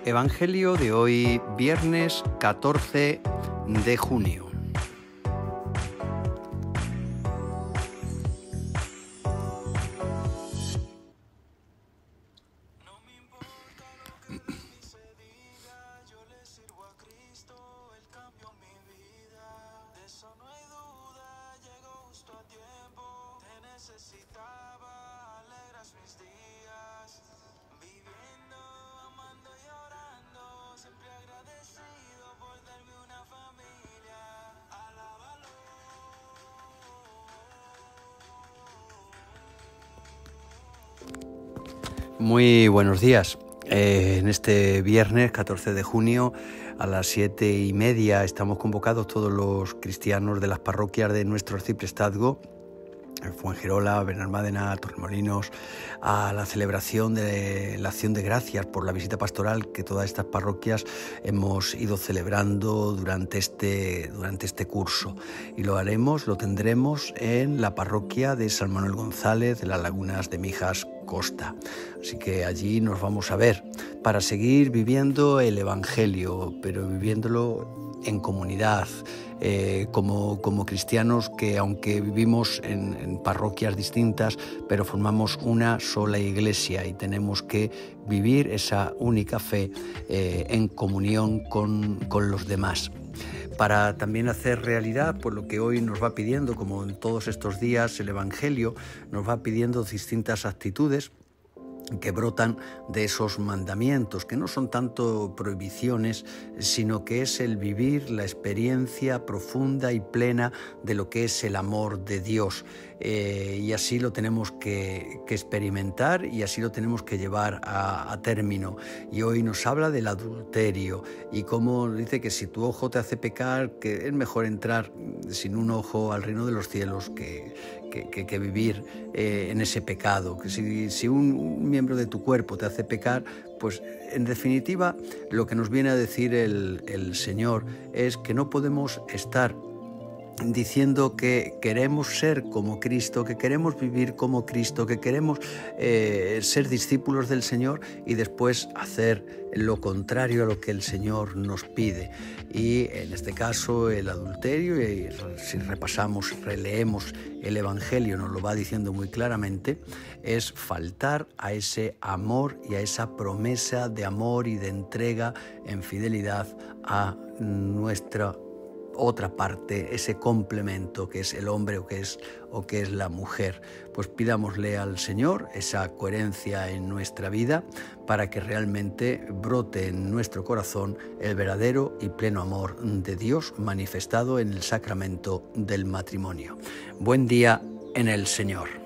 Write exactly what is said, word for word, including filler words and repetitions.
Evangelio de hoy, viernes catorce de junio. Necesitaba, alegras mis días, viviendo, amando y orando, siempre agradecido por darme una familia. Alábalo. Muy buenos días. Eh, en este viernes catorce de junio a las siete y media estamos convocados todos los cristianos de las parroquias de nuestro arciprestazgo, Fuengirola, Benalmádena, Torremolinos, a la celebración de la acción de gracias por la visita pastoral que todas estas parroquias hemos ido celebrando durante este, durante este curso. Y lo haremos, lo tendremos en la parroquia de San Manuel González de las Lagunas de Mijas, Costa. Así que allí nos vamos a ver para seguir viviendo el Evangelio, pero viviéndolo en comunidad, eh, como, como cristianos que aunque vivimos en, en parroquias distintas, pero formamos una sola iglesia y tenemos que vivir esa única fe eh, en comunión con, con los demás. Para también hacer realidad pues lo que hoy nos va pidiendo, como en todos estos días el Evangelio nos va pidiendo distintas actitudes que brotan de esos mandamientos, que no son tanto prohibiciones, sino que es el vivir la experiencia profunda y plena de lo que es el amor de Dios. Eh, y así lo tenemos que, que experimentar y así lo tenemos que llevar a, a término. Y hoy nos habla del adulterio y cómo dice que si tu ojo te hace pecar, que es mejor entrar sin un ojo al reino de los cielos que, que, que, que vivir eh, en ese pecado. Que si, si un, un miembro de tu cuerpo te hace pecar, pues en definitiva lo que nos viene a decir el, el Señor es que no podemos estar diciendo que queremos ser como Cristo, que queremos vivir como Cristo, que queremos eh, ser discípulos del Señor y después hacer lo contrario a lo que el Señor nos pide. Y en este caso el adulterio, y si repasamos, releemos el Evangelio, nos lo va diciendo muy claramente, es faltar a ese amor y a esa promesa de amor y de entrega en fidelidad a nuestra otra parte, ese complemento que es el hombre o que es, o que es la mujer. Pues pidámosle al Señor esa coherencia en nuestra vida para que realmente brote en nuestro corazón el verdadero y pleno amor de Dios manifestado en el sacramento del matrimonio. Buen día en el Señor.